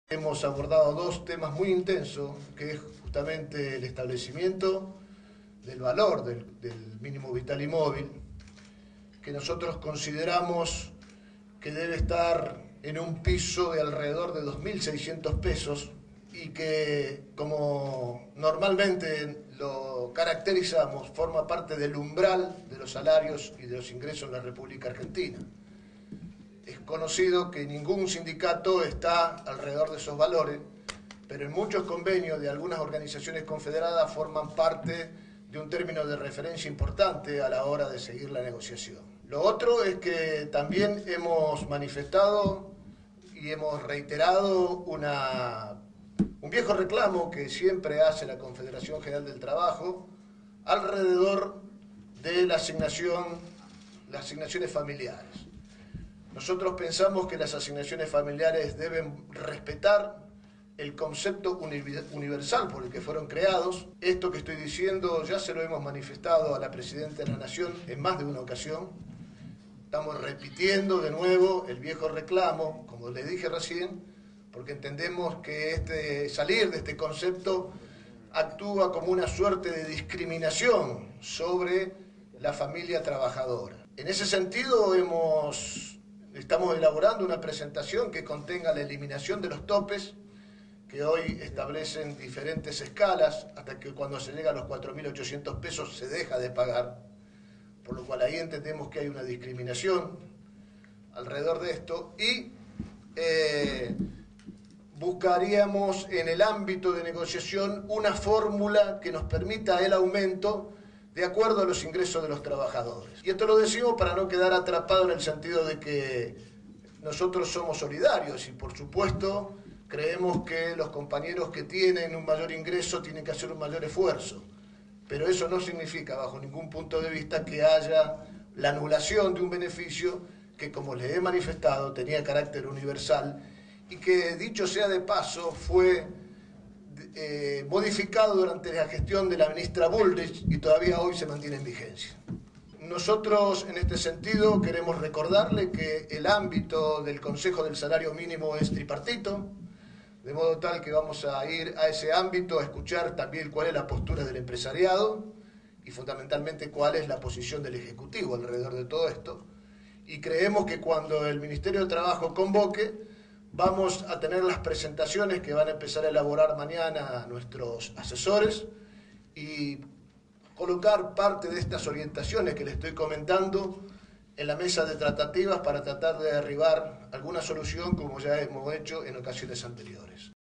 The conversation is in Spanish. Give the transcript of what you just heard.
Hemos abordado dos temas muy intensos, que es justamente el establecimiento del valor del mínimo vital y móvil, que nosotros consideramos que debe estar en un piso de alrededor de 2.600 pesos y que, como normalmente lo caracterizamos, forma parte del umbral de los salarios y de los ingresos en la República Argentina. Es conocido que ningún sindicato está alrededor de esos valores, pero en muchos convenios de algunas organizaciones confederadas forman parte de un término de referencia importante a la hora de seguir la negociación. Lo otro es que también hemos manifestado y hemos reiterado un viejo reclamo que siempre hace la Confederación General del Trabajo alrededor de las asignaciones familiares. Nosotros pensamos que las asignaciones familiares deben respetar el concepto universal por el que fueron creados. Esto que estoy diciendo ya se lo hemos manifestado a la Presidenta de la Nación en más de una ocasión. Estamos repitiendo de nuevo el viejo reclamo, como le dije recién, porque entendemos que salir de este concepto actúa como una suerte de discriminación sobre la familia trabajadora. En ese sentido estamos elaborando una presentación que contenga la eliminación de los topes, que hoy establecen diferentes escalas, hasta que cuando se llega a los 4.800 pesos se deja de pagar, por lo cual ahí entendemos que hay una discriminación alrededor de esto, y buscaríamos en el ámbito de negociación una fórmula que nos permita el aumento de acuerdo a los ingresos de los trabajadores. Y esto lo decimos para no quedar atrapado en el sentido de que nosotros somos solidarios y, por supuesto, creemos que los compañeros que tienen un mayor ingreso tienen que hacer un mayor esfuerzo. Pero eso no significa, bajo ningún punto de vista, que haya la anulación de un beneficio que, como les he manifestado, tenía carácter universal y que, dicho sea de paso, fue modificado durante la gestión de la ministra Bullrich y todavía hoy se mantiene en vigencia. Nosotros, en este sentido, queremos recordarle que el ámbito del Consejo del Salario Mínimo es tripartito, de modo tal que vamos a ir a ese ámbito a escuchar también cuál es la postura del empresariado y fundamentalmente cuál es la posición del Ejecutivo alrededor de todo esto. Y creemos que cuando el Ministerio de Trabajo convoque, vamos a tener las presentaciones que van a empezar a elaborar mañana nuestros asesores y colocar parte de estas orientaciones que les estoy comentando en la mesa de tratativas para tratar de derribar alguna solución como ya hemos hecho en ocasiones anteriores.